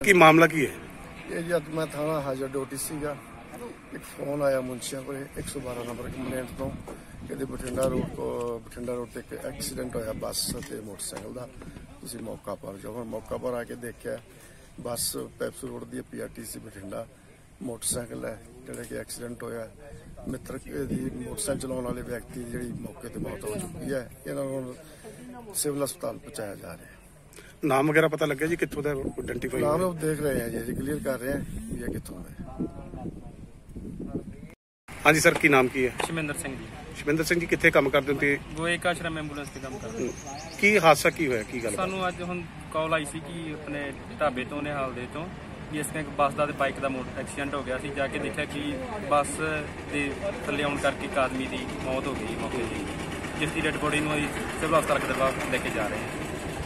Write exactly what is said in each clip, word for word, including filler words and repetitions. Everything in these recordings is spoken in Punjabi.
ਕੀ ਮਾਮਲਾ ਕੀ ਹੈ? ਇਹ ਜਦ ਮੈਂ ਥਾਣਾ ਹਾਜ਼ਰ ਡਿਊਟੀ ਸੀਗਾ, ਇੱਕ ਫੋਨ ਆਇਆ ਮੁਨਸ਼ੀਆਂ ਕੋਲ ਇੱਕ ਸੌ ਬਾਰਾਂ ਨੰਬਰ ਕੰਪਲੇਂਟ ਤੋਂ ਕਿ ਬਠਿੰਡਾ ਰੋਡ ਤੋਂ ਬਠਿੰਡਾ ਰੋਡ ਤੇ ਇੱਕ ਐਕਸੀਡੈਂਟ ਹੋਇਆ ਬੱਸ ਤੇ ਮੋਟਰਸਾਈਕਲ ਦਾ, ਤੁਸੀਂ ਮੌਕਾ ਪਰ ਜਾਓ। ਮੌਕਾ ਪਰ ਆ ਕੇ ਦੇਖਿਆ ਬੱਸ ਪੈਪਸੂ ਰੋਡ ਦੀ ਪੀਆਰਟੀਸੀ ਬਠਿੰਡਾ, ਮੋਟਰਸਾਈਕਲ ਹੈ ਜਿਹੜਾ ਕਿ ਐਕਸੀਡੈਂਟ ਹੋਇਆ। ਮਿੱਤਰ ਦੀ ਮੋਟਰਸਾਈਕਲ ਚਲਾਉਣ ਵਾਲੇ ਵਿਅਕਤੀ ਦੀ ਜਿਹੜੀ ਮੌਕੇ ਤੇ ਮੌਤ ਹੋ ਚੁੱਕੀ ਹੈ। ਇਹਨਾਂ ਨੂੰ ਸਿਵਲ ਹਸਪਤਾਲ ਪਹੁੰਚਾਇਆ ਜਾ ਰਿਹਾ ਹੈ। ਨਾਮ ਵਗੈरह पता लग गया जी कितों का आइडेंटिफाई? नाम वो देख रहे हैं जी, क्लियर कर रहे हैं ये कितों है। हाँ जी सर, की नाम की है? ਸ਼ਮਿੰਦਰ ਸਿੰਘ ਜੀ। ਸ਼ਮਿੰਦਰ ਸਿੰਘ ਜੀ ਕਿੱਥੇ ਕੰਮ ਕਰਦੇ ਹੁੰਦੇ? ਉਹ ਇੱਕ ਆਸ਼ਰਮ ਐਂਬੂਲੈਂਸ ਤੇ ਕੰਮ ਕਰਦੇ। ਕੀ ਹਾਦਸਾ ਕੀ ਹੋਇਆ, ਕੀ ਗੱਲ? ਸਾਨੂੰ ਅੱਜ ਹੁਣ ਕਾਲ ਆਈ ਸੀ ਕਿ ਆਪਣੇ ਢਾਬੇ ਤੋਂ ਨਿਹਾਲ ਦੇ ਤੋਂ ਕਿ ਇਸ ਇੱਕ ਬੱਸ ਦਾ ਤੇ ਬਾਈਕ ਦਾ ਮੋਟਰ ਐਕਸੀਡੈਂਟ ਹੋ ਗਿਆ ਸੀ। ਜਾ ਕੇ ਦੇਖਿਆ ਕਿ ਬੱਸ ਦੇ ਥੱਲੇ ਆਉਣ ਕਰਕੇ ਇੱਕ ਆਦਮੀ ਦੀ ਮੌਤ ਹੋ ਗਈ ਮੌਕੇ ਤੇ, ਜਿਸ ਦੀ ਡੈਡ ਬੋਡੀ ਨੂੰ ਅਸੀਂ ਸਿਵਲ ਹਸਪਤਾਲ ਕਦਰਵਾ ਲੈ ਕੇ ਜਾ ਰਹੇ ਹਾਂ।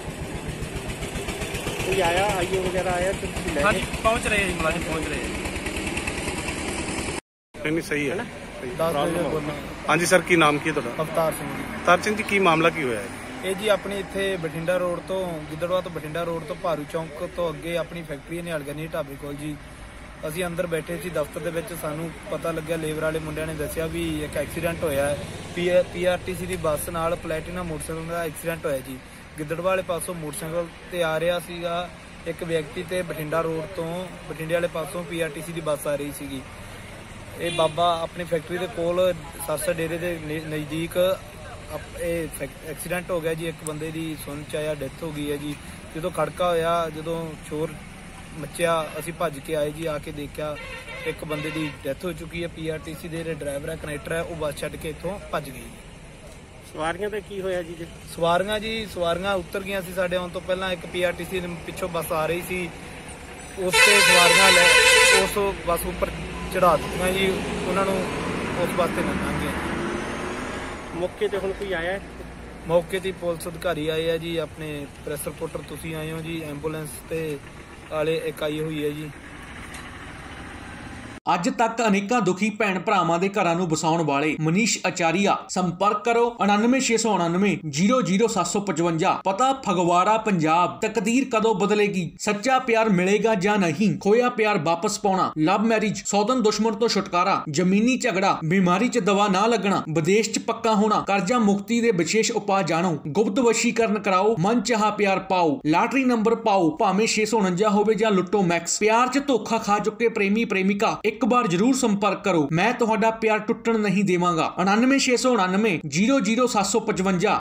कोई आया आईओ वगैरह आया तो हाँ जी, पहुँच रहे हैं, मुलाजिम पहुँच रहे हैं। नहीं सही है ना? हाँ जी सर, की नाम की है ਤੁਹਾਡਾ? ਅਵਤਾਰ ਸਿੰਘ ਜੀ। ਅਵਤਾਰ ਸਿੰਘ ਜੀ, ਕੀ ਮਾਮਲਾ ਕੀ ਹੋਇਆ ਹੈ? ਇਹ ਜੀ ਆਪਣੀ ਇੱਥੇ ਬਠਿੰਡਾ ਰੋਡ ਤੋਂ ਗਿੱਦੜਵਾ ਤੋਂ ਬਠਿੰਡਾ ਰੋਡ ਤੋਂ ਭਾਰੂ ਚੌਂਕ ਤੋਂ ਅੱਗੇ ਆਪਣੀ ਫੈਕਟਰੀ ਨਿਹਾਲ ਗਨੀ ਢਾਬੇ ਕੋਲ ਜੀ ਅਸੀਂ ਅੰਦਰ ਬੈਠੇ ਸੀ ਦਫ਼ਤਰ ਦੇ ਵਿੱਚ। ਸਾਨੂੰ ਪਤਾ ਲੱਗਿਆ, ਲੇਬਰ ਵਾਲੇ ਮੁੰਡਿਆਂ ਨੇ ਦੱਸਿਆ ਵੀ ਇੱਕ ਐਕਸੀਡੈਂਟ ਹੋਇਆ ਹੈ। ਪੀਆਰਟੀਸੀ ਦੀ ਬੱਸ ਨਾਲ ਪਲੈਟੀਨਾ ਮੋਟਰਸਾਈਕਲ ਦਾ ਐਕਸੀਡੈਂਟ ਹੋਇਆ ਜੀ। ਗਿੱਦੜਵਾ ਵਾਲੇ ਪਾਸੋਂ ਮੋਟਰਸਾਈਕਲ ਤੇ ਆ ਰਿਹਾ ਸੀਗਾ ਇੱਕ ਵਿਅਕਤੀ ਤੇ ਬਠਿੰਡਾ ਰੋਡ ਤੋਂ ਬਠਿੰਡੇ ਵਾਲੇ ਪਾਸੋਂ ਪੀਆਰਟੀਸੀ ਦੀ ਬੱਸ ਆ ਰਹੀ ਸੀਗੀ। ਇਹ ਬਾਬਾ ਆਪਣੀ ਫੈਕਟਰੀ ਦੇ ਕੋਲ ਸਰਸਾ ਡੇਰੇ ਦੇ ਨਜ਼ਦੀਕ ਇਹ ਐਕਸੀਡੈਂਟ ਹੋ ਗਿਆ ਜੀ। ਇੱਕ ਬੰਦੇ ਦੀ ਸੁਣ ਚ ਆਇਆ ਡੈਥ ਹੋ ਗਈ ਹੈ ਜੀ। ਜਦੋਂ ਖੜਕਾ ਹੋਇਆ, ਜਦੋਂ ਸ਼ੋਰ ਮੱਚਿਆ, ਅਸੀਂ ਭੱਜ ਕੇ ਆਏ ਜੀ। ਆ ਕੇ ਦੇਖਿਆ ਇੱਕ ਬੰਦੇ ਦੀ ਡੈਥ ਹੋ ਚੁੱਕੀ ਹੈ। ਪੀਆਰਟੀਸੀ ਦੇ ਜਿਹੜੇ ਡਰਾਈਵਰ ਹੈ, ਕਨੈਕਟਰ ਹੈ, ਉਹ ਬੱਸ ਛੱਡ ਕੇ ਇੱਥੋਂ ਭੱਜ ਗਈ। ਸਵਾਰੀਆਂ ਤੇ ਕੀ ਹੋਇਆ ਜੀ? ਸਵਾਰੀਆਂ ਜੀ ਸਵਾਰੀਆਂ ਉਤਰ ਗਈਆਂ ਸੀ ਸਾਡੇ ਆਉਣ ਤੋਂ ਪਹਿਲਾਂ। ਇੱਕ ਪੀਆਰਟੀਸੀ ਪਿੱਛੋਂ ਬੱਸ ਆ ਰਹੀ ਸੀ, ਉਸ ਤੇ ਸਵਾਰੀਆਂ ਲੈ ਉਸ ਬੱਸ ਉੱਪਰ ਚੜਾ ਦਿੱਤੀਆਂ ਜੀ। ਉਹਨਾਂ ਨੂੰ ਉਸ ਬੱਸ ਤੇ ਲੰਘ ਗਏ। ਮੌਕੇ ਤੇ ਹੁਣ ਕੋਈ ਆਇਆ? ਮੌਕੇ ਤੇ ਪੁਲਿਸ ਅਧਿਕਾਰੀ ਆਏ ਆ ਜੀ। ਆਪਣੇ ਪ੍ਰੈਸ ਰਿਪੋਰਟਰ ਤੁਸੀਂ ਆਏ ਹੋ ਜੀ। ਐਂਬੂਲੈਂਸ ਤੇ ਵਾਲੇ ਇੱਕ ਆਈ ਹੋਈ ਹੈ ਜੀ। ਅੱਜ ਤੱਕ ਅਨੇਕਾਂ ਦੁਖੀ ਭੈਣ ਭਰਾਵਾਂ ਦੇ ਘਰਾਂ ਨੂੰ ਵਸਾਉਣ ਵਾਲੇ ਮਨੀਸ਼ ਆਚਾਰੀਆ ਸੰਪਰਕ ਕਰੋ ਉਨਾਨਵੇਂ ਛੇ ਸੌ ਉਨਾਨਵੇਂ ਜ਼ੀਰੋ ਜ਼ੀਰੋ ਸੱਤ ਸੌ ਪਚਵੰਜਾ। ਪਤਾ ਫਗਵਾੜਾ ਪੰਜਾਬ। ਤਕਦੀਰ ਕਦੋਂ ਬਦਲੇਗੀ? ਸੱਚਾ ਪਿਆਰ ਮਿਲੇਗਾ ਜਾਂ ਨਹੀਂ? ਖੋਇਆ ਪਿਆਰ ਵਾਪਸ ਪਾਉਣਾ, ਲਵ ਮੈਰਿਜ, ਸੌਦਨ ਦੁਸ਼ਮਣ ਤੋਂ ਛੁਟਕਾਰਾ, ਜ਼ਮੀਨੀ ਝਗੜਾ, ਬਿਮਾਰੀ 'ਚ ਦਵਾ ਨਾ ਲੱਗਣਾ, ਵਿਦੇਸ਼ 'ਚ ਪੱਕਾ ਹੋਣਾ, ਕਰਜ਼ਾ ਮੁਕਤੀ ਦੇ ਵਿਸ਼ੇਸ਼ ਉਪਾਅ ਜਾਣੋ, ਗੁਪਤ ਵਸ਼ੀਕਰਨ ਕਰਾਓ, ਮਨ ਚਾਹਾ ਪਿਆਰ ਪਾਓ, ਲਾਟਰੀ ਨੰਬਰ ਪਾਓ, ਭਾਵੇਂ ਛੇ ਸੌ ਉਣੰਜਾ ਹੋਵੇ ਜਾਂ ਲੁੱਟੋ ਮੈਕਸ। ਪਿਆਰ 'ਚ ਧੋਖਾ ਖਾ ਚੁੱਕੇ ਪ੍ਰੇਮੀ ਪ੍ਰੇਮਿਕਾ ਇੱਕ ਵਾਰ ਜਰੂਰ ਸੰਪਰਕ ਕਰੋ। ਮੈਂ ਤੁਹਾਡਾ ਪਿਆਰ ਟੁੱਟਣ ਨਹੀਂ ਦੇਵਾਂਗਾ। ਉਨਾਨਵੇਂ ਛੇ ਸੌ ਉਨਾਨਵੇਂ ਜ਼ੀਰੋ ਜ਼ੀਰੋ ਸੱਤ ਸੌ ਪਚਵੰਜਾ।